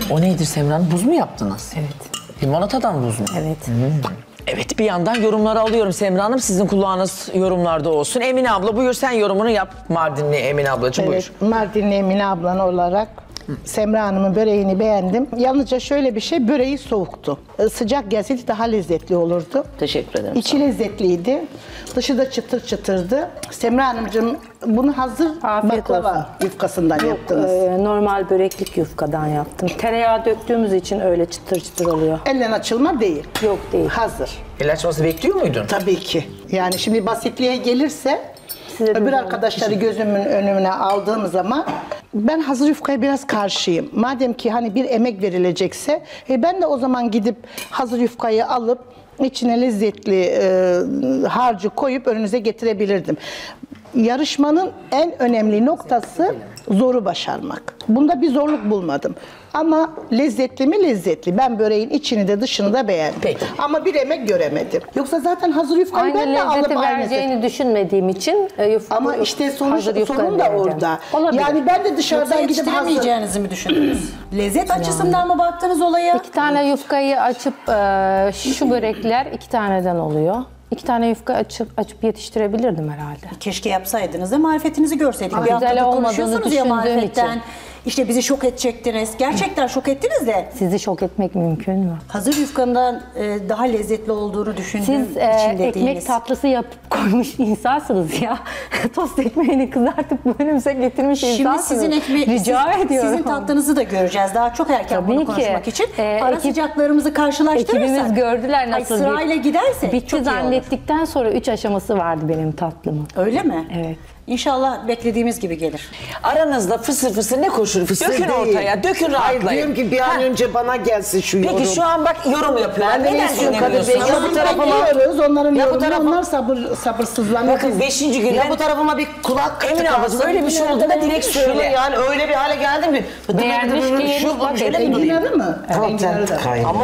O nedir Semra Hanım? Buz mu yaptınız? Evet. Limonatadan buz mu? Evet. Evet, bir yandan yorumları alıyorum Semra Hanım. Sizin kulağınız yorumlarda olsun. Emine abla buyur, sen yorumunu yap. Mardinli Emine ablacığım buyur. Evet, Mardinli Emine ablan olarak Semra Hanım'ın böreğini beğendim. Yalnızca şöyle bir şey, böreği soğuktu. Sıcak gelseydi daha lezzetli olurdu. Teşekkür ederim. İçi lezzetliydi. Dışı da çıtır çıtırdı. Semra Hanımcığım bunu hazır Afiyet baklava olsun. yufkasından Yok, yaptınız. normal böreklik yufkadan yaptım. Tereyağı döktüğümüz için öyle çıtır çıtır oluyor. Elle açılma değil. Yok değil. Hazır. El açması bekliyor muydun? Tabii ki. Yani şimdi basitliğe gelirse Size de öbür böyle arkadaşları gözümün önüne aldığım zaman ben hazır yufkaya biraz karşıyım. Madem ki hani bir emek verilecekse ben de o zaman gidip hazır yufkayı alıp içine lezzetli harcı koyup önünüze getirebilirdim. Yarışmanın en önemli noktası zoru başarmak. Bunda bir zorluk bulmadım. Ama lezzetli mi? Lezzetli. Ben böreğin içini de dışını da beğendim. Peki. Ama bir emek göremedim. Yoksa zaten hazır yufkayı Aynı ben de alıp lezzeti aynı. vereceğini düşünmediğim için Ama işte hazır yufka sorun da vereceğim. orada. Olabilir. Yani ben de Yoksa dışarıdan gidip hazır... yetiştiremeyeceğinizi mi düşündünüz? Lezzet açısından mı baktınız olaya? 2 tane yufkayı açıp şu börekler 2 taneden oluyor. 2 tane yufka açıp yetiştirebilirdim herhalde. Keşke yapsaydınız da marifetinizi görseydik. Bir güzel haftadır olmadığını konuşuyorsunuz ya düşündüğüm marifetten. için. İşte bizi şok edecektiniz. Gerçekten şok ettiniz de Sizi şok etmek mümkün mü? hazır yufkandan daha lezzetli olduğunu düşündüğüm Siz için dediğiniz. ekmek tatlısı yapıp koymuş insansınız ya. Tost ekmeğini kızartıp önümüze getirmiş Şimdi insansınız. sizin Rica ediyorum. Sizin tatlınızı da göreceğiz. Daha çok erken Tabii bunu ki. konuşmak için. Ara Ekip- sıcaklarımızı karşılaştırırsak. Ekibimiz gördüler Ay, nasıl sırayla giderse bitti çok iyi olur. zannettikten sonra 3 aşaması vardı benim tatlımın. Öyle mi? Evet. İnşallah beklediğimiz gibi gelir. Aranızda fısır fısır ne koşur? Fısır Dökün değil. ortaya, dökün Hayır, rahatlayın. diyorum ki bir an önce bana gelsin şu yorum. Peki şu an bak yorum yapıyorlar. Ben de Neden istiyorum Kadir Bey, dinlemiyorsunuz? ya bu tarafa Bekliyoruz. Onların Ya bu yorumunu tarafa- onlar sabırsızlanıyor. Bakın 5. günden... Ya bu tarafıma bir kulak Emine ablacığım öyle bir şey olduğunda direkt Şunu söyle. yani öyle bir hale geldim ki. Beğenmiş ki yemiş, bak şöyle mi durayım? Enginarı mı? Enginarı da. Ama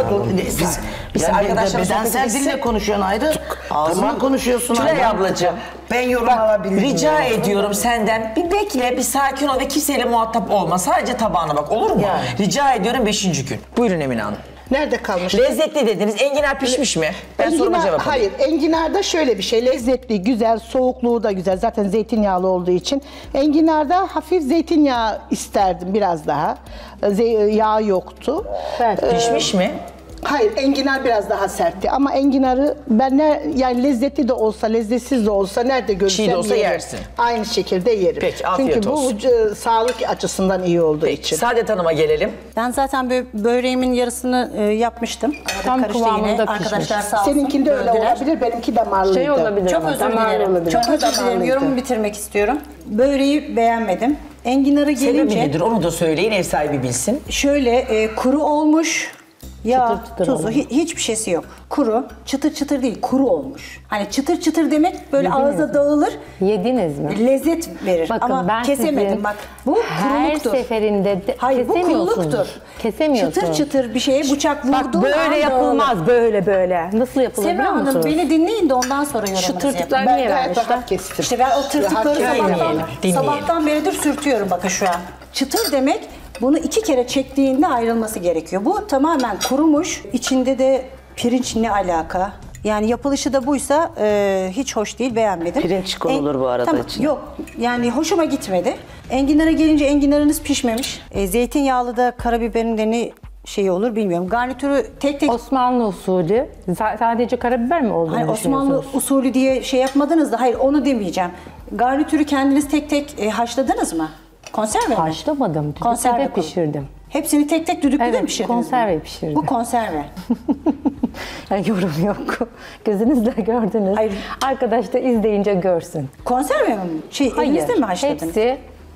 biz yani arkadaşlar bedensel sohbeti dille bitsin. konuşuyorsun ayrı. Ağzınla konuşuyorsun Tülay ayrı. ablacığım. Ben yorum Bak, alabilirim. rica ediyorum senden bir bekle, bir sakin ol ve kimseyle muhatap olma. Sadece tabağına bak, olur mu? Yani. Rica ediyorum 5. gün. Buyurun Emine Hanım. Nerede kalmış? Lezzetli dediniz. Enginar pişmiş mi? Ben soruma cevap alayım. Hayır, enginarda şöyle bir şey. Lezzetli, güzel, soğukluğu da güzel. Zaten zeytinyağlı olduğu için. Enginarda hafif zeytinyağı isterdim biraz daha. Yağ yoktu. Pişmiş mi? Hayır, enginar biraz daha sertti ama enginarı ben yani lezzetli de olsa, lezzetsiz de olsa nerede görürsem Çiğ de olsa yerim. yersin. Aynı şekilde yerim. Peki, afiyet Çünkü olsun. bu sağlık açısından iyi olduğu için. Saadet Hanım'a gelelim. Ben zaten böreğimin yarısını yapmıştım. Arada Tam karıştı kıvamında yine. pişmiş. Arkadaşlar sağ olsun. Seninkinde öyle böldüler. olabilir, benimki damarlıydı. Şey olabilir Çok ama, özür damarlı dilerim. olabilir. Çok özür dilerim. Damarlıydı. Yorumumu bitirmek istiyorum. Böreği beğenmedim. Enginarı Sebebi gelince nedir? Onu da söyleyin, ev sahibi bilsin. şöyle kuru olmuş. Ya Çıtır çıtır tuzu olmuş. hiçbir şeysi yok. Kuru, çıtır çıtır değil, kuru olmuş. Hani çıtır çıtır demek böyle Yediniz ağza mi? dağılır, Yediniz mi? lezzet verir. Bakın ama ben kesemedim sizin bak. Bu her kuruluktur. seferinde Hayır bu kesemiyorsunuz. kuruluktur. Kesemiyorsunuz. Çıtır çıtır bir şeye bıçak vurduğun Bak böyle an yapılmaz, dağılır. böyle. Nasıl yapılır Semra biliyor Hanım musunuz? beni dinleyin de ondan sonra yorumunuzu yapın. tırtıklar Ben niye gayet vermişler? rahat kestim. İşte ben o tırtıkları Rahat dinleyelim. sabahtan beridir sürtüyorum bakın şu an. Çıtır demek bunu 2 kere çektiğinde ayrılması gerekiyor. Bu tamamen kurumuş. İçinde de pirinç ne alaka? Yani yapılışı da buysa hiç hoş değil, beğenmedim. Pirinç konulur bu arada tamam, içine. yok yani hoşuma gitmedi. Enginara gelince enginarınız pişmemiş. Zeytinyağlı da karabiberin de ne şeyi olur bilmiyorum. Garnitürü tek tek Osmanlı usulü sadece karabiber mi olduğunu hani Osmanlı düşünüyorsunuz? usulü diye şey yapmadınız da hayır onu demeyeceğim. Garnitürü kendiniz tek tek haşladınız mı? Konserve mi? Haşlamadım, Konserve düdüklüde koyun. pişirdim. Hepsini tek tek düdüklüde Evet, mi pişirdiniz? konserve mi? pişirdim. Bu konserve. Yani yorum yok. Gözünüzle gördünüz. Hayır. Arkadaş da izleyince görsün. Konserve mi? Elinizde mi haşladınız? Hepsi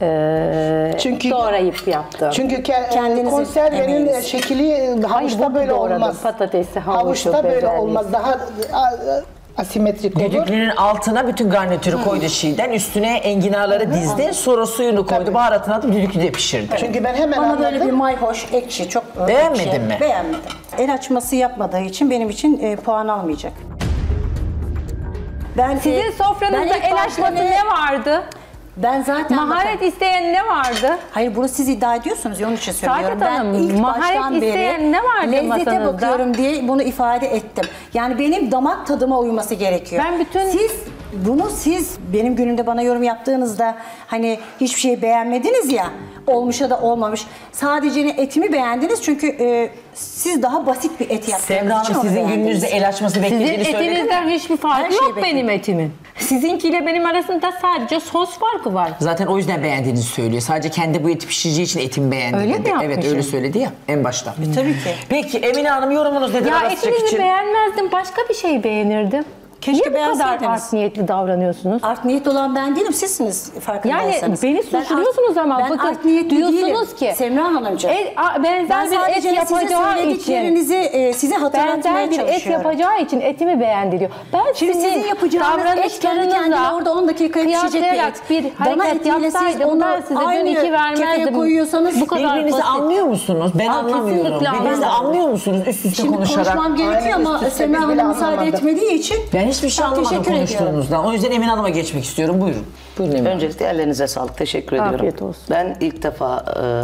Çünkü- doğrayıp yaptım. Çünkü Kendinizin konservenin emeğiniz. şekli havuçta Hayır, böyle doğradım. olmaz. Patatesi, havucu, Havuçta böyle bezelye. olmaz. Daha asimetrik olur. Düdüklünün altına bütün garnitürü koydu çiğden, üstüne enginarları dizdi, sonra suyunu koydu, baharatını atıp düdüklüde pişirdi. Çünkü ben hemen Bana böyle bir anladım. mayhoş, ekşi, çok Beğenmedin ekşi. mi? Beğenmedim. El açması yapmadığı için benim için puan almayacak. Ben Sizin ben sofranızda ilk el açması başta ne vardı? Ben zaten Maharet bakın- isteyen ne vardı? Hayır bunu siz iddia ediyorsunuz ya onun için söylüyorum. Saadet Hanım, ilk maharet baştan beri isteyen ne vardı lezzete masanızda? bakıyorum diye bunu ifade ettim. Yani benim damak tadıma uyması gerekiyor. Ben bütün- Siz benim günümde bana yorum yaptığınızda hani hiçbir şey beğenmediniz ya, olmuşa da olmamış. Sadece etimi beğendiniz çünkü siz daha basit bir et yaptınız. Semra Hanım sizin gününüzde el açması Sizin beklediğini söyledi mi? etinizden hiçbir farkı Her şey yok bekliyor. benim etimin. Sizinkiyle benim arasında sadece sos farkı var. Zaten o yüzden beğendiğinizi söylüyor. Sadece kendi bu eti pişireceği için etimi beğendi Öyle mi dedi. Evet yapmışım? öyle söyledi ya en başta. Tabii ki. Peki Emine Hanım yorumunuz nedir Ya ara sıcak etinizi için? beğenmezdim, başka bir şey beğenirdim. Keşke Niye bu kadar beğenseydiniz. art niyetli davranıyorsunuz? Art niyet olan ben değilim, sizsiniz farkındaysanız. Yani beni suçluyorsunuz ama ben bakın art niyetli diyorsunuz değilim. ki Semra Hanımcığım. benzer Ben bir et sadece size yapacağı için söylediklerinizi size hatırlatmaya benzer bir et çalışıyorum. yapacağı için etimi beğendi diyor. Ben Şimdi sizin yapacağınız et kendi kendine orada 10 dakikaya pişecek bir kıyaslayarak et. bir Dana hareket etiyle siz yapsaydım onu ben size dün aynı 2 kefeye vermezdim. koyuyorsanız bu kadar Birbirinizi basit. anlıyor musunuz? Ben anlamıyorum. kesinlikle Birbirinizi anlamıyorum. anlıyor musunuz üst üste Şimdi konuşarak? konuşmam gerekiyor Aynen, ama üst üste Semra biz Hanım bile müsaade anlamadık. etmediği için Ben hiçbir şey çok anlamadım teşekkür ediyorum. konuştuğunuzdan. O yüzden Emine Hanım'a geçmek istiyorum. Buyurun. Buyurun Emine Hanım. Öncelikle ellerinize sağlık. Teşekkür ediyorum. Afiyet olsun. Ben ilk defa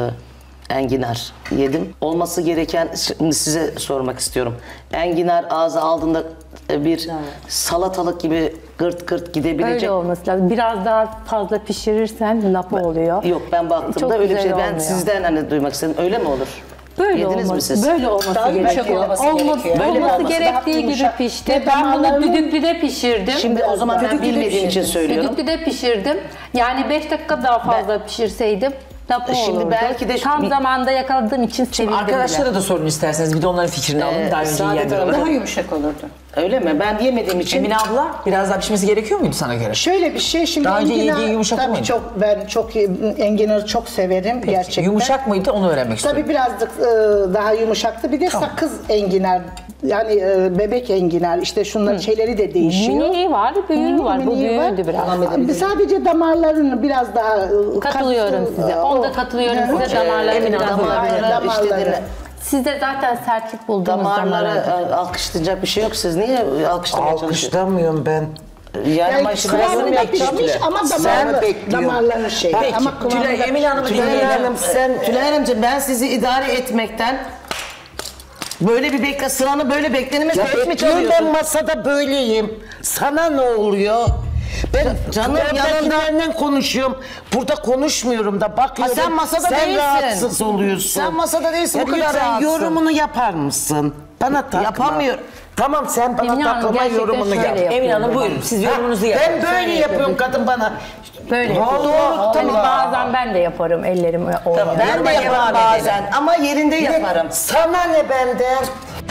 enginar yedim. Olması gereken, şimdi size sormak istiyorum. Enginar ağza aldığında bir salatalık gibi gırt gırt gidebilecek. Öyle olması lazım. Biraz daha fazla pişirirsen lapa oluyor. Yok, ben baktığımda Çok öyle bir güzel şey. Ben olmuyor. sizden hani duymak istedim. Öyle mi olur? Böyle Yediniz mi olması, siz? böyle olması Daha yumuşak gerekiyor. olması gerekiyor. Böyle olması olması, gerektiği daha gibi yumuşak. pişti. Ve Ben bunu damarlarını- düdüklüde pişirdim. Şimdi o zaman ben Düdüklüde bilmediğim için pişirdiniz. söylüyorum. Düdüklüde pişirdim. Yani 5 dakika daha fazla pişirseydim lapa Şimdi olurdu. belki de- Tam zamanda yakaladığım için sevindim Arkadaşlara bile. da sorun isterseniz. Bir de onların fikrini alın. Daha önce Saadet yiyenler Hanım, olarak. daha yumuşak olurdu. Öyle mi? Ben yemediğim için. Emine abla biraz daha pişmesi gerekiyor muydu sana göre? Şöyle bir şey şimdi Daha önce enginar, yediği yumuşak tabii mıydı? ben çok enginarı çok severim gerçekten. Yumuşak mıydı onu öğrenmek istiyorum. Tabii birazcık daha yumuşaktı. Bir de sakız enginar, yani bebek enginar, işte şunların şeyleri de değişiyor. Miniği var, büyüğü var. Bu Miniği var. büyüğüydü biraz. Sadece damarlarını biraz daha Katılıyorum size. Onda katılıyorum size. Damarları Emine biraz Hanım, olabilir. damarları. İşte Siz de zaten sertlik buldunuz damarları damarlarda. alkışlayacak bir şey yok. Siz niye alkışlamaya çalışıyorsunuz? Alkışlamıyorum ben. Yani ama işte ben kıvamında yorum pişmiş yapacağım. ama Sen damarlı, bekliyorsun. damarları şey. Peki, Ama Tülay, kıvamında Emine Hanım'ı Tülay dinleyelim. Hanım, Tülay Hanımcığım, ben sizi idare etmekten böyle bir sıranı böyle beklenmez. Ya Et mi bekliyorum, ben çalıyorsun? masada böyleyim. Sana ne oluyor? Ben Canım, yanımdakilerle konuşuyorum. Burada konuşmuyorum da bakıyorum. Ha, sen masada sen değilsin. rahatsız oluyorsun. Sen masada değilsin, Ya bu kadar lütfen rahatsın. yorumunu yapar mısın? Bana takma. Yapamıyorum. Tamam, sen bana Emine Hanım takma, gerçekten yorumunu şöyle yap. yapıyor. Emine Hanım buyurun. Siz yorumunuzu yapın. Ben böyle yapıyorum, kadın bana. Böyle Vallahi yapıyorum. Hani Allah. bazen ben de yaparım ellerim oynuyor. Tamam, ben de Yoruma yaparım devam bazen ama yerinde yaparım. Sana ne benden?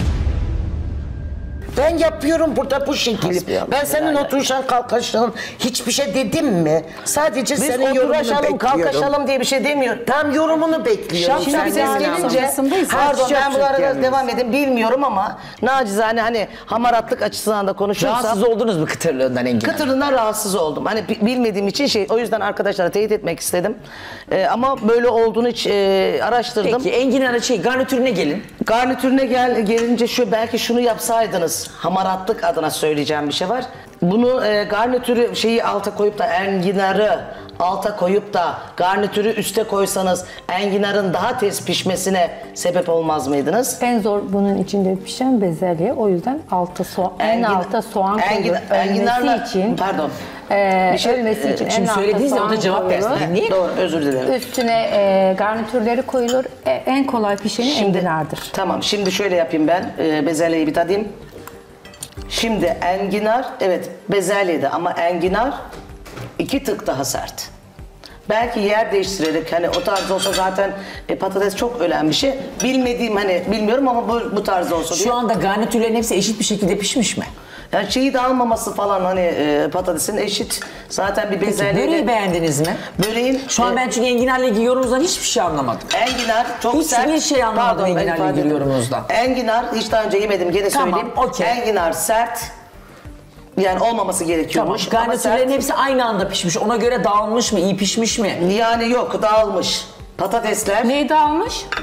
Ben yapıyorum burada bu şekilde. Hasbihal, Ben senin helal. oturuşan kalkışın hiçbir şey dedim mi? Sadece Biz senin yorumunu oturuşalım, bekliyorum. kalkaşalım diye bir şey demiyor. Tam yorumunu bekliyorum. Şimdi bir ses senden. gelince, pardon ben bu arada devam edeyim, bilmiyorum ama nacizane hani hamaratlık açısından da konuşuyorsam Rahatsız oldunuz mu kıtırlığından Engin Hanım? kıtırlığından rahatsız oldum. Hani bilmediğim için o yüzden arkadaşlara teyit etmek istedim. Ama böyle olduğunu hiç araştırdım. Peki enginarı garnitürüne gelin. Garnitürüne gelince belki şunu yapsaydınız, hamaratlık adına söyleyeceğim bir şey var. Bunu garnitürü alta koyup da enginarı alta koyup da garnitürü üste koysanız enginarın daha tez pişmesine sebep olmaz mıydınız? En zor bunun içinde pişen bezelye. O yüzden en alta soğan koyulur. Ölmesi için. Pardon. Ölmesi için Şimdi en alta söylediğinizde o da soğan cevap versin. koyulur. Dinleyin. Doğru, özür dilerim. Üstüne garnitürleri koyulur. En kolay pişeni enginardır. Tamam, şimdi şöyle yapayım ben. Bezelyeyi bir tadayım. Şimdi enginar, evet bezelyeydi ama enginar 2 tık daha sert. Belki yer değiştirerek hani o tarz olsa zaten patates çok ölen bir şey. Bilmiyorum ama bu tarz olsa diye. Şu anda garnitürlerin hepsi eşit bir şekilde pişmiş mi? Yani şeyi dağılmaması falan patatesin eşit. Zaten bir bezelyeyle. Böreği beğendiniz mi? Böreğin Şu an ben çünkü enginarla ilgili yorumunuzdan hiçbir şey anlamadım. enginar çok Hiçbir sert. şey anlamadım Pardon, ben enginarla ifade ilgili ettim. yorumunuzdan. Enginar hiç daha önce yemedim, gene Tamam, söyleyeyim. okey. Enginar sert. Yani olmaması Tamam. gerekiyormuş. Ama Garnitürlerin sert. hepsi aynı anda pişmiş. Ona göre dağılmış mı, iyi pişmiş mi? Yani yok, dağılmış. Patatesler. Neyi dağılmış?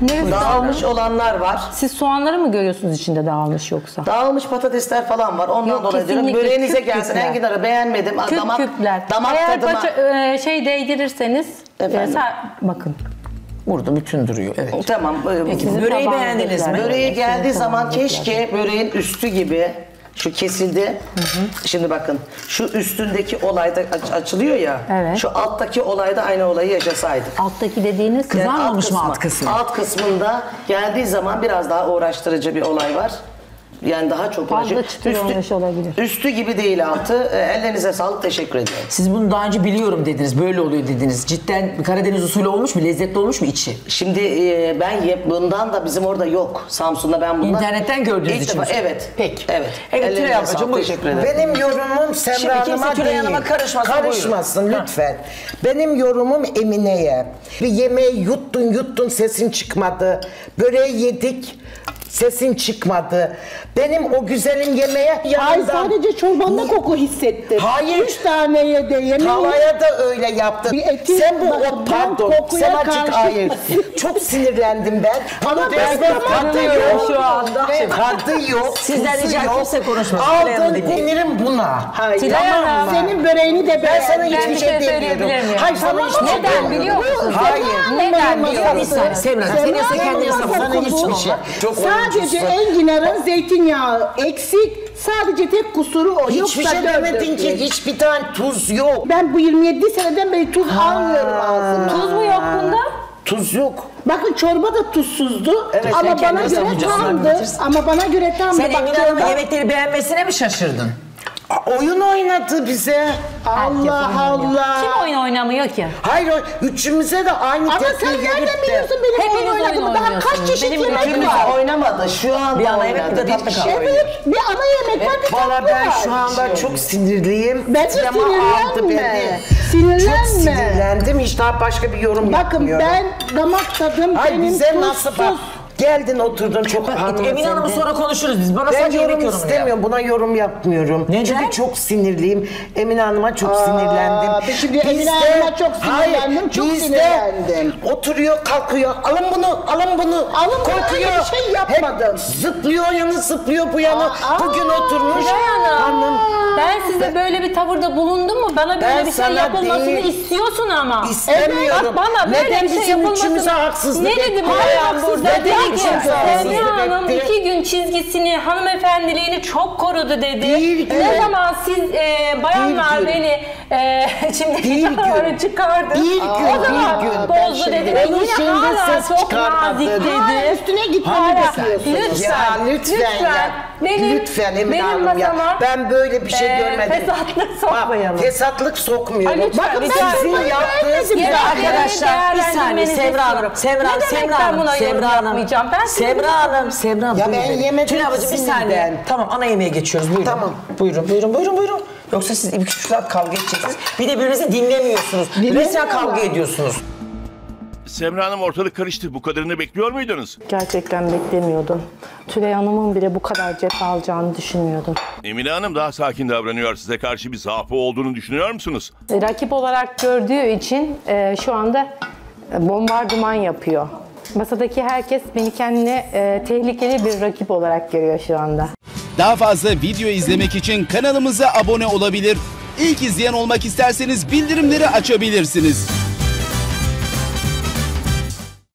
Neresi Dağılmış olanlar var. Siz soğanları mı görüyorsunuz içinde dağılmış yoksa? Dağılmış patatesler falan var. Ondan Yok, dolayı diyorum. kesinlikle Böreğinize küp gelsin. küpler. Enginar'ı beğenmedim. Küp damak, küpler. Damak Eğer tadıma. şey değdirirseniz Efendim? bakın. Burada bütün duruyor. Evet. Tamam. Peki Sizin böreği tabağınızdakiler. beğendiniz mi? Böreği Evet, geldiği sizin zaman tabağınızdakiler. keşke böreğin üstü gibi şu kesildi. Şimdi bakın şu üstündeki olayda açılıyor ya. Evet. Şu alttaki olayda aynı olayı yaşasaydık. Alttaki dediğiniz Kızar- Yani Kızarmamış mı alt kısmı? Alt kısmında geldiği zaman biraz daha uğraştırıcı bir olay var. Yani daha çok Fazla uğraşıyor. çıtır olmuş olabilir. Üstü gibi değil altı. Ellerinize sağlık, teşekkür ediyorum. Siz bunu daha önce biliyorum dediniz. Böyle oluyor dediniz. Cidden Karadeniz usulü olmuş mu? Lezzetli olmuş mu içi? Şimdi bundan da bizim orada yok. Samsun'da ben bundan... İnternetten gördüğünüz İlk için defa- mi? Evet. Peki. Evet. Evet, Ellerinize Tülay ablacığım, sağlık, buyur. teşekkür ederim. Benim yorumum Semra Şimdi kimse Hanım'a Tülay değil. Hanım'a karışmasın, Karışmasın buyurun. lütfen. Benim yorumum Emine'ye. Bir yemeği yuttun sesin çıkmadı. Böreği yedik. Sesin çıkmadı. Benim o güzelin yemeğe Ay yanından... sadece çorbanda koku hissettim. Hayır. 3 taneye de yemeği. Tavaya da öyle yaptın. Bir eti- Sen bu bak, o ben pardon. kokuya Sen açık karşı- hayır. Çok sinirlendim ben. Ama ben tadı yok. şu anda. Tadı yok. Sizden tuzu rica yok. kimse konuşmasın. Tülay Hanım'ı Aldın dinleyin. denirim buna. Hayır. Tülay Hanım, Senin böreğini de Ben sana beğendim. hiçbir bir şey şey demiyorum. söyleyebilir miyim? Hayır sana hiçbir şey Neden demiyorum. biliyor musun? Hayır. Neden biliyor Bir musun? saniye Semra Hanım. Senin yasa kendi yasan. Sana hiçbir şey. Çok Sadece oyuncusun. enginarın zeytinyağı eksik. Sadece tek kusuru o. Hiçbir Yoksa şey demedin ki. dört. Hiçbir tane tuz yok. Ben bu 27 seneden beri tuz almıyorum ağzıma. Tuz mu yok bunda? Tuz yok. Bakın çorba da tuzsuzdu Evet, ama sen bana kendin göre savunacaksın, tamdı. anlatırsın. Ama bana göre tamdı. Sen Bak, Emine Hanım'ın çorba- yemekleri beğenmesine mi şaşırdın? Oyun oynadı bize. Allah Allah. Kim oyun oynamıyor ki? Hayır üçümüze de aynı Ama tepki sen nereden verip de. biliyorsun benim Hepiniz oyun oynadığımı? oyun Daha oynuyorsunuz. kaç çeşit Benim yemek Kimse var? oynamadı. Şu anda Bir ana yemek, bir de oynadı. tatlı kişi kaldı. oynadı. Evet, bir ana yemek var, bir Valla tatlı ben var. şu anda çok sinirliyim. Ben de Sinema aldı beni. sinirlenme. Çok Sinirlenme. sinirlendim. Hiç daha başka bir yorum Bakın yapmıyorum. ben damak tadım Ay benim bize nasıl tuzsuz. bak. Geldin oturdun çok hanımefendi. Emine Hanım'ı sonra konuşuruz biz. Bana Ben sadece yemek yorum yorumunu yap. istemiyorum. Buna yorum yapmıyorum. Neden? Çünkü çok sinirliyim. Emine Hanım'a çok sinirlendim. ben şimdi Emine Hanım'a çok sinirlendim, çok bizde sinirlendim. oturuyor kalkıyor. Alın bunu, alın bunu. Alın bunu, Korkuyor. öyle bir şey yapmadım. Hep zıplıyor yanı zıplıyor bu yana. Bugün oturmuş. Tülay Hanım, Hanım. ben size böyle bir tavırda bulundum mu? Bana böyle Ben bir şey sana yapılmasını değil. istiyorsun ama. İstemiyorum. Bak bana böyle Neden bir şey bizim yapılmasını... üçümüze haksızlık Ne dedi bu etti? bayan Haksız burada? dedi, Dedi ki kimse haksızlık Semra Hanım etti. 2 gün çizgisini, hanımefendiliğini çok korudu dedi. Bir gün. Ne zaman siz bayanlar Bir gün. beni şimdi Bir gün. tavırı çıkardı. Bir gün, O zaman bir gün. bozdu Ben dedi. şimdi- Ve Onun yine şeyinde hala ses çok çıkarmadı. nazik dedi. Hala üstüne gitmemi bekliyorsunuz. Lütfen. Ya lütfen ya. Benim, Lütfen Emine benim Hanım ya. masama Ben böyle bir şey görmedim. fesatlık sokmayalım. Bak, fesatlık sokmuyorum. Ay, lütfen, Bakın lütfen. sizin yaptığınız Yemeklerini Ya arkadaşlar bir saniye değerlendirmenizi Semra Hanım, istiyorum. Semra Hanım, Ne demek Semra ben Hanım, buna yorum Semra Hanım, yapmayacağım? Ben size Semra Hanım, Semra Hanım. Ya buyurun ben beni. yemedim Tülay ablacığım bir ikisini saniye. ben. Tamam ana yemeğe geçiyoruz buyurun. Tamam. Buyurun buyurun buyurun buyurun. Yoksa siz iki saat kavga edeceksiniz. Bir de birbirinizi dinlemiyorsunuz. Resmen kavga ediyorsunuz. Semra Hanım ortalık karıştı. Bu kadarını bekliyor muydunuz? Gerçekten beklemiyordum. Tülay Hanım'ın bile bu kadar cephe alacağını düşünmüyordum. Emine Hanım daha sakin davranıyor. Size karşı bir zaafı olduğunu düşünüyor musunuz? Rakip olarak gördüğü için şu anda bombardıman yapıyor. Masadaki herkes beni kendine tehlikeli bir rakip olarak görüyor şu anda. Daha fazla video izlemek için kanalımıza abone olabilir. İlk izleyen olmak isterseniz bildirimleri açabilirsiniz.